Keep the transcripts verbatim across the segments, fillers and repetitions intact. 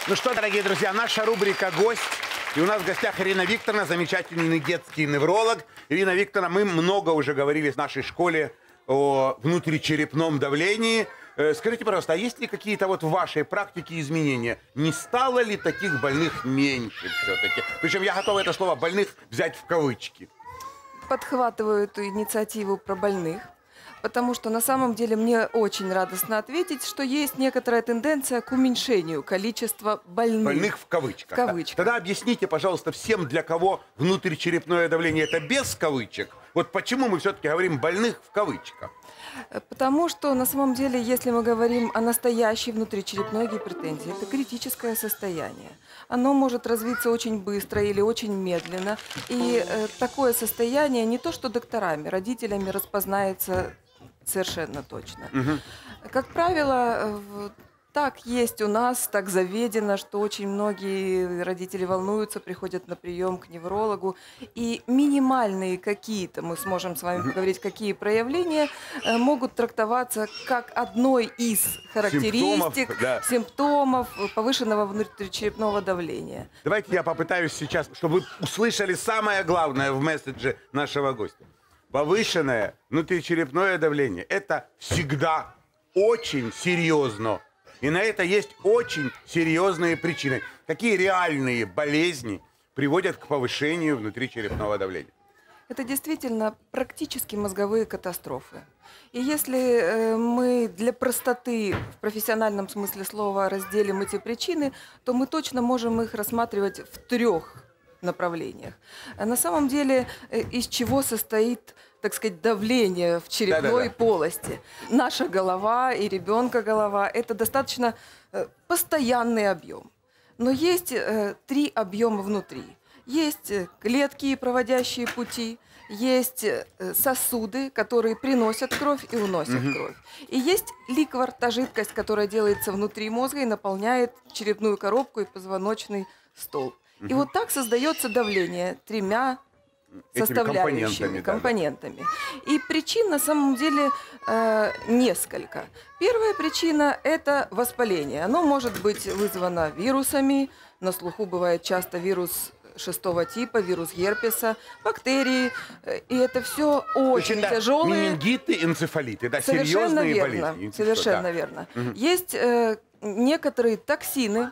Ну что, дорогие друзья, наша рубрика «Гость». И у нас в гостях Ирина Викторовна, замечательный детский невролог. Ирина Викторовна, мы много уже говорили в нашей школе о внутричерепном давлении. Скажите, пожалуйста, а есть ли какие-то вот в вашей практике изменения? Не стало ли таких больных меньше все-таки? Причем я готова это слово «больных» взять в кавычки. Подхватываю эту инициативу про больных, потому что на самом деле мне очень радостно ответить, что есть некоторая тенденция к уменьшению количества больных. Больных в кавычках. В кавычках. Тогда объясните, пожалуйста, всем, для кого внутричерепное давление это без кавычек. Вот почему мы все-таки говорим «больных» в кавычках? Потому что на самом деле, если мы говорим о настоящей внутричерепной гипертензии, это критическое состояние. Оно может развиться очень быстро или очень медленно. И э, такое состояние не то что докторами, родителями распознается совершенно точно. Угу. Как правило, так есть у нас, так заведено, что очень многие родители волнуются, приходят на прием к неврологу. И минимальные какие-то, мы сможем с вами поговорить, какие проявления э, могут трактоваться как одной из характеристик, симптомов, да. симптомов повышенного внутричерепного давления. Давайте я попытаюсь сейчас, чтобы вы услышали самое главное в месседже нашего гостя. Повышенное внутричерепное давление – это всегда очень серьезно. И на это есть очень серьезные причины. Какие реальные болезни приводят к повышению внутричерепного давления? Это действительно практически мозговые катастрофы. И если э, мы для простоты в профессиональном смысле слова разделим эти причины, то мы точно можем их рассматривать в трех направлениях. А на самом деле, э, из чего состоит, так сказать, давление в черепной Да-да-да. полости. Наша голова и ребенка голова – это достаточно э, постоянный объем. Но есть э, три объема внутри. Есть клетки, проводящие пути, есть э, сосуды, которые приносят кровь и уносят угу. кровь. И есть ликвор, та жидкость, которая делается внутри мозга и наполняет черепную коробку и позвоночный столб. Угу. И вот так создается давление тремя составляющими, компонентами. компонентами. Да. И причин на самом деле э, несколько. Первая причина – это воспаление. Оно может быть вызвано вирусами, на слуху бывает часто вирус шестого типа, вирус герпеса, бактерии. И это все очень это тяжелые. Менингиты, энцефалиты, да, Совершенно серьезные верно. болезни. Совершенно да. верно. Угу. Есть э, некоторые токсины.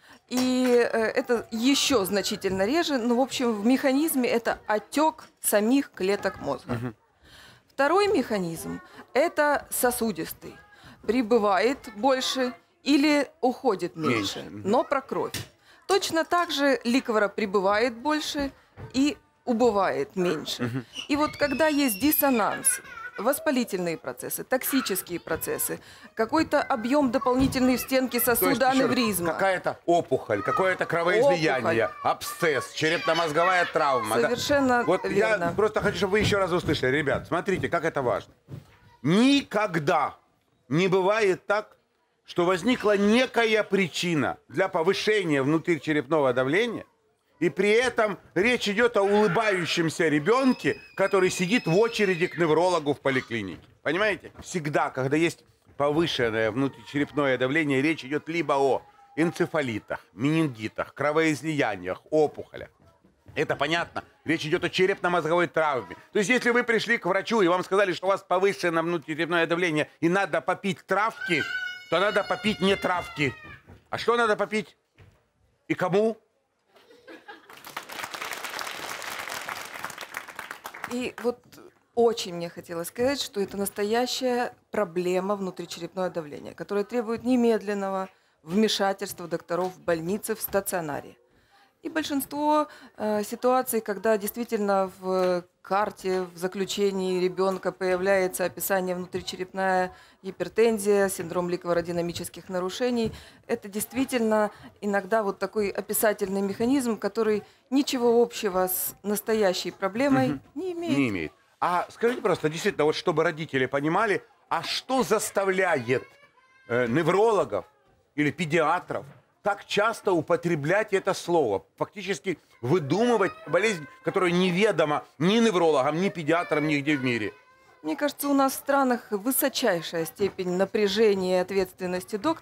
И это еще значительно реже, но, в общем, в механизме это отек самих клеток мозга. Угу. Второй механизм – это сосудистый. Прибывает больше или уходит меньше, меньше. но про кровь. Точно так же ликвора прибывает больше и убывает меньше. Угу. И вот когда есть диссонанс, воспалительные процессы, токсические процессы, какой-то объем дополнительный в стенке сосуда, аневризма. Какая-то опухоль, какое-то кровоизлияние, опухоль. Абсцесс, черепно-мозговая травма. Совершенно да? Вот верно. Я просто хочу, чтобы вы еще раз услышали. Ребят, смотрите, как это важно. Никогда не бывает так, что возникла некая причина для повышения внутричерепного давления, и при этом речь идет о улыбающемся ребенке, который сидит в очереди к неврологу в поликлинике. Понимаете? Всегда, когда есть повышенное внутричерепное давление, речь идет либо о энцефалитах, менингитах, кровоизлияниях, опухолях. Это понятно? Речь идет о черепно-мозговой травме. То есть, если вы пришли к врачу и вам сказали, что у вас повышенное внутричерепное давление и надо попить травки, то надо попить не травки. А что надо попить? И кому? И вот очень мне хотелось сказать, что это настоящая проблема внутричерепное давление, которая требует немедленного вмешательства докторов в больнице, в стационаре. И большинство э, ситуаций, когда действительно в карте, в заключении ребенка появляется описание внутричерепная гипертензия, синдром ликвородинамических нарушений, это действительно иногда вот такой описательный механизм, который ничего общего с настоящей проблемой угу. не имеет. Не имеет. А скажите просто, действительно, вот чтобы родители понимали, а что заставляет э, неврологов или педиатров так часто употреблять это слово, фактически выдумывать болезнь, которая неведома ни неврологам, ни педиатрам, нигде в мире? Мне кажется, у нас в странах высочайшая степень напряжения и ответственности доктора.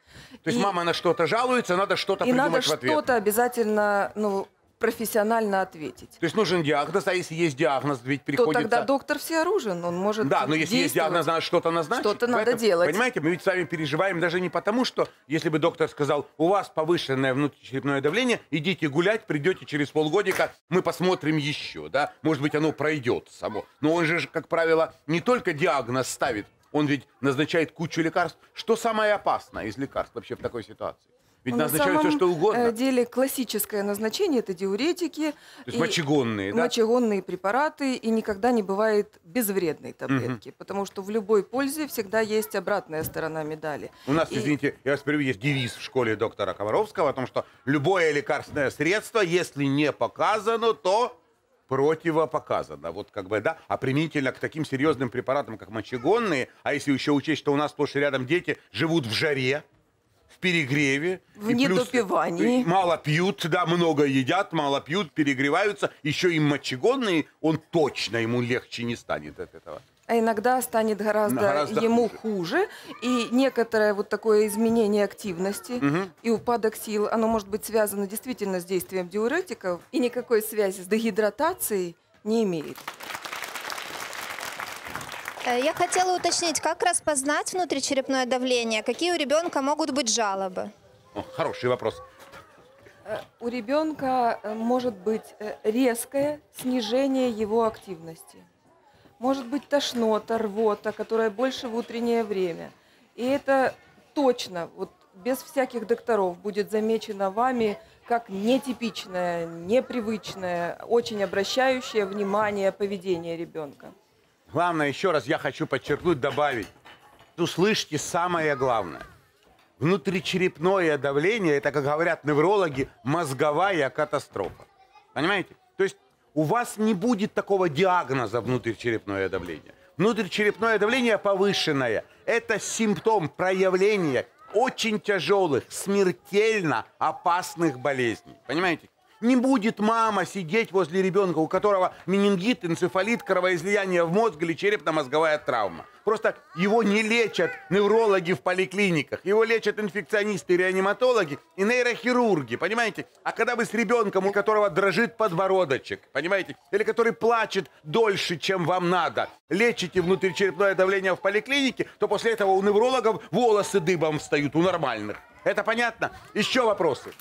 То есть И- мама на что-то жалуется, надо что-то И надо придумать в ответ. что-то обязательно, ну, профессионально ответить. То есть нужен диагноз, а если есть диагноз, ведь То приходится... тогда доктор всеоружен, он может Да, но если есть диагноз, надо что-то назначить. Что-то надо Поэтому, делать. Понимаете, мы ведь с вами переживаем даже не потому, что если бы доктор сказал, у вас повышенное внутричерепное давление, идите гулять, придете через полгодика, мы посмотрим еще, да, может быть, оно пройдет само. Но он же, как правило, не только диагноз ставит, он ведь назначает кучу лекарств. Что самое опасное из лекарств вообще в такой ситуации? Ведь Ну, назначают на все, самом что угодно. э, деле классическое назначение – это диуретики. То есть и мочегонные, да? Мочегонные препараты, и никогда не бывает безвредной таблетки, потому что в любой пользе всегда есть обратная сторона медали. У нас, И- извините, я вас перебью, есть девиз в школе доктора Комаровского о том, что любое лекарственное средство, если не показано, то противопоказано. Вот как бы, да, а применительно к таким серьезным препаратам, как мочегонные, а если еще учесть, что у нас сплошь и рядом дети живут в жаре, в перегреве. В и плюс недопивании. Мало пьют, да, много едят, мало пьют, перегреваются. Еще и мочегонные, он точно, ему легче не станет от этого. А иногда станет гораздо, Гораздо ему хуже. хуже. И некоторое вот такое изменение активности Мгм. и упадок сил, оно может быть связано действительно с действием диуретиков, и никакой связи с дегидратацией не имеет. Э, Я хотела уточнить, как распознать внутричерепное давление? Какие у ребенка могут быть жалобы? О, хороший вопрос. Э, У ребенка э, может быть э, резкое снижение его активности. Может быть тошнота, рвота, которая больше в утреннее время. И это точно, вот без всяких докторов, будет замечено вами как нетипичное, непривычное, очень обращающее внимание поведение ребенка. Главное, еще раз я хочу подчеркнуть, добавить. Услышьте самое главное. Внутричерепное давление, это, как говорят неврологи, мозговая катастрофа. Понимаете? То есть у вас не будет такого диагноза внутричерепное давление. Внутричерепное давление повышенное – это симптом проявления очень тяжелых, смертельно опасных болезней. Понимаете? Не будет мама сидеть возле ребенка, у которого менингит, энцефалит, кровоизлияние в мозг или черепно-мозговая травма. Просто его не лечат неврологи в поликлиниках, его лечат инфекционисты, реаниматологи и нейрохирурги, понимаете? А когда вы с ребенком, у которого дрожит подбородочек, понимаете, или который плачет дольше, чем вам надо, лечите внутричерепное давление в поликлинике, то после этого у неврологов волосы дыбом встают, у нормальных. Это понятно? Еще вопросы?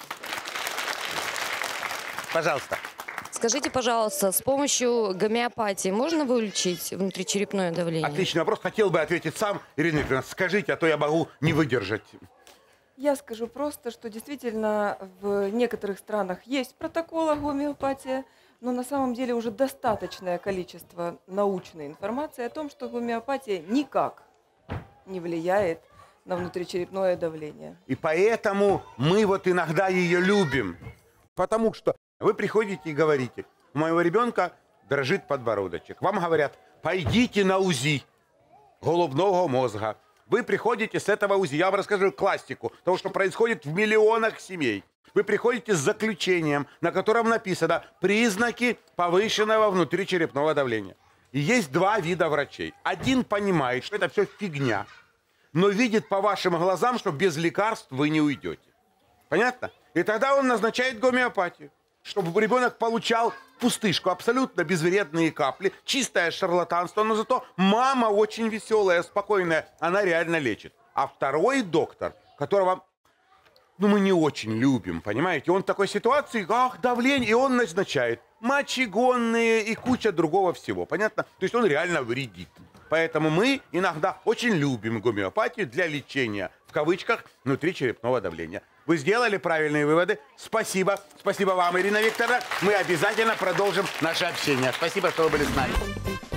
Пожалуйста. Скажите, пожалуйста, с помощью гомеопатии можно вылечить внутричерепное давление? Отличный вопрос. Хотел бы ответить сам. Ирина Викторовна, скажите, а то я могу не выдержать. Я скажу просто, что действительно в некоторых странах есть протокол гомеопатия, но на самом деле уже достаточное количество научной информации о том, что гомеопатия никак не влияет на внутричерепное давление. И поэтому мы вот иногда ее любим. Потому что вы приходите и говорите, у моего ребенка дрожит подбородочек. Вам говорят, пойдите на УЗИ головного мозга. Вы приходите с этого УЗИ. Я вам расскажу классику того, что происходит в миллионах семей. Вы приходите с заключением, на котором написано признаки повышенного внутричерепного давления. И есть два вида врачей. Один понимает, что это все фигня, но видит по вашим глазам, что без лекарств вы не уйдете. Понятно? И тогда он назначает гомеопатию, чтобы ребенок получал пустышку, абсолютно безвредные капли, чистое шарлатанство, но зато мама очень веселая, спокойная, она реально лечит. А второй доктор, которого, ну, мы не очень любим, понимаете, он в такой ситуации, ах, давление, и он назначает мочегонные и куча другого всего, понятно? То есть он реально вредит. Поэтому мы иногда очень любим гомеопатию для лечения, в кавычках, внутричерепного давления. Вы сделали правильные выводы. Спасибо. Спасибо вам, Ирина Викторовна. Мы обязательно продолжим наше общение. Спасибо, что вы были с нами.